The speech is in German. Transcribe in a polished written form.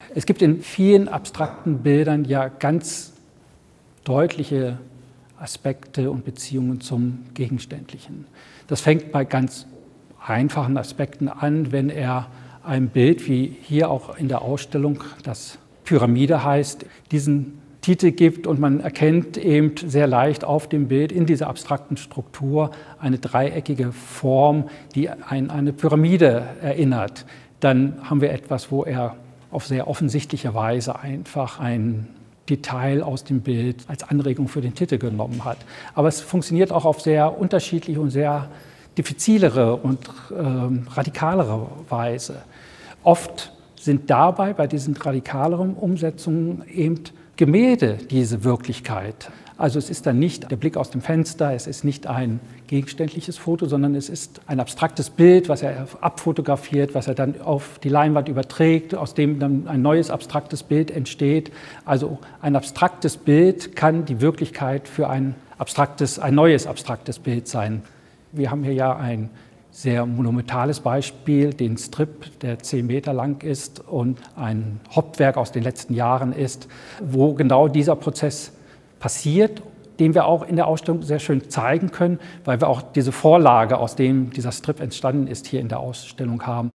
Es gibt in vielen abstrakten Bildern ja ganz deutliche Aspekte und Beziehungen zum Gegenständlichen. Das fängt bei ganz einfachen Aspekten an, wenn er ein Bild, wie hier auch in der Ausstellung, das Pyramide heißt, diesen Titel gibt und man erkennt eben sehr leicht auf dem Bild in dieser abstrakten Struktur eine dreieckige Form, die an eine Pyramide erinnert. Dann haben wir etwas, wo er auf sehr offensichtliche Weise einfach ein Detail aus dem Bild als Anregung für den Titel genommen hat. Aber es funktioniert auch auf sehr unterschiedliche und sehr diffizilere und radikalere Weise. Oft sind dabei bei diesen radikaleren Umsetzungen eben Gemälde diese Wirklichkeit. Also es ist dann nicht der Blick aus dem Fenster, es ist nicht ein gegenständliches Foto, sondern es ist ein abstraktes Bild, was er abfotografiert, was er dann auf die Leinwand überträgt, aus dem dann ein neues abstraktes Bild entsteht. Also ein abstraktes Bild kann die Wirklichkeit für ein neues abstraktes Bild sein. Wir haben hier ja ein sehr monumentales Beispiel, den Strip, der 10 Meter lang ist und ein Hauptwerk aus den letzten Jahren ist, wo genau dieser Prozess passiert, den wir auch in der Ausstellung sehr schön zeigen können, weil wir auch diese Vorlage, aus dem dieser Strip entstanden ist, hier in der Ausstellung haben.